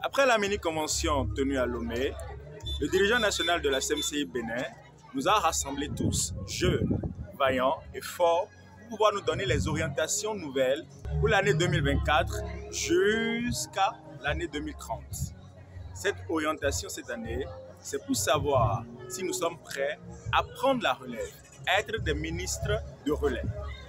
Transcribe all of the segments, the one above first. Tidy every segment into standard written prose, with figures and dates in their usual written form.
Après la mini-convention tenue à Lomé, le dirigeant national de la CMCI Bénin nous a rassemblés tous, jeunes, vaillants et forts, pour pouvoir nous donner les orientations nouvelles pour l'année 2024 jusqu'à l'année 2030. Cette orientation cette année, c'est pour savoir si nous sommes prêts à prendre la relève, à être des ministres de relève.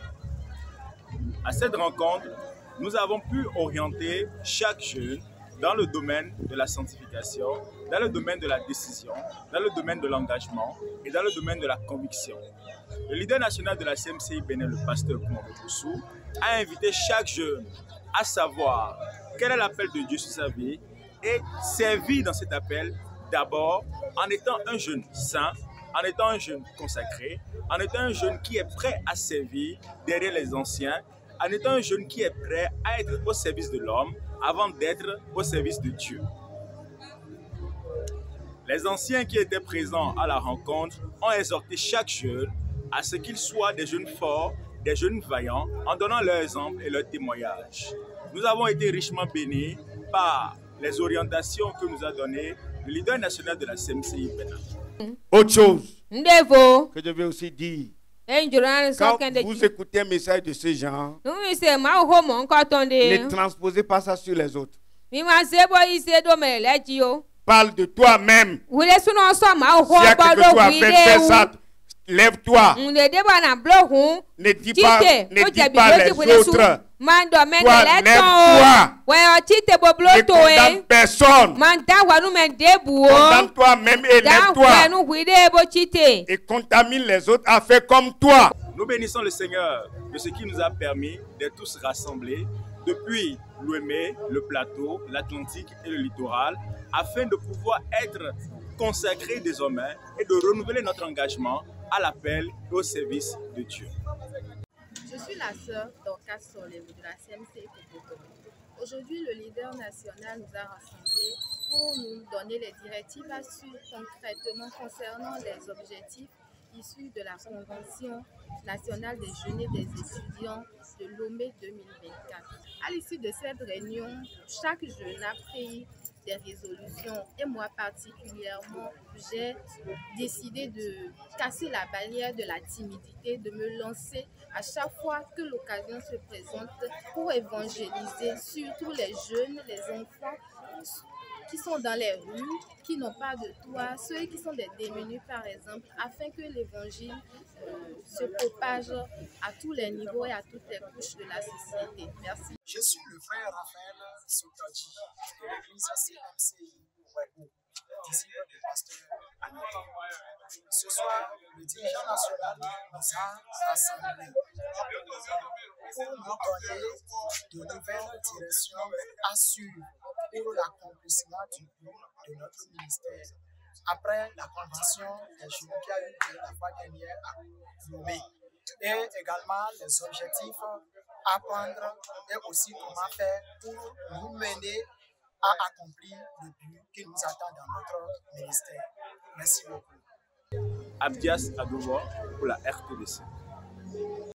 À cette rencontre, nous avons pu orienter chaque jeune dans le domaine de la sanctification, dans le domaine de la décision, dans le domaine de l'engagement et dans le domaine de la conviction. Le leader national de la CMCI Bénin, le pasteur Koumando Boussou, a invité chaque jeune à savoir quel est l'appel de Dieu sur sa vie et servir dans cet appel d'abord en étant un jeune saint, en étant un jeune consacré, en étant un jeune qui est prêt à servir derrière les anciens, en étant un jeune qui est prêt à être au service de l'homme avant d'être au service de Dieu. Les anciens qui étaient présents à la rencontre ont exhorté chaque jeune à ce qu'ils soient des jeunes forts, des jeunes vaillants, en donnant leur exemple et leur témoignage. Nous avons été richement bénis par les orientations que nous a données le leader national de la CMCI Bénin. Autre chose que je vais aussi dire, quand vous écoutez un message de ce genre, ne transposez pas ça sur les autres. Parle de toi-même. Si il y a quelque chose à faire, fais ça. Lève-toi. Ne dis pas les autres. Toi, lève-toi. Ne condamne personne. Condamne toi-même et lève-toi. Et contamine les autres à faire comme toi. Nous bénissons le Seigneur de ce qui nous a permis d'être tous rassemblés depuis Lomé, le plateau, l'Atlantique et le littoral, afin de pouvoir être consacrés désormais et de renouveler notre engagement à l'appel et au service de Dieu. Je suis la sœur Dorcas Solevo de la CMCI Kokoto. Aujourd'hui, le leader national nous a rassemblés pour nous donner les directives à suivre concrètement concernant les objectifs issus de la Convention nationale des jeunes et des étudiants de Lomé 2024. À l'issue de cette réunion, chaque jeune a pris des résolutions et moi particulièrement, j'ai décidé de casser la barrière de la timidité, de me lancer à chaque fois que l'occasion se présente pour évangéliser surtout les jeunes, les enfants qui sont dans les rues, qui n'ont pas de toit, ceux qui sont des démunis par exemple, afin que l'évangile se propage à tous les niveaux et à toutes les couches de la société. Merci. Je suis le frère Raphaël Sotaji de l'église CMCI Ouégo, disciple du pasteur Anatole. Ce soir, le dirigeant national nous a rassemblés pour nous donner de nouvelles directions à suivre pour l'accomplissement du but de notre ministère. Après la convention des jeunes qui a eu lieu la fois dernière à Lomé, et également les objectifs à prendre et aussi comment faire pour nous mener à accomplir le but qui nous attend dans notre ministère. Merci beaucoup. Abdias Adouba pour la RTDC.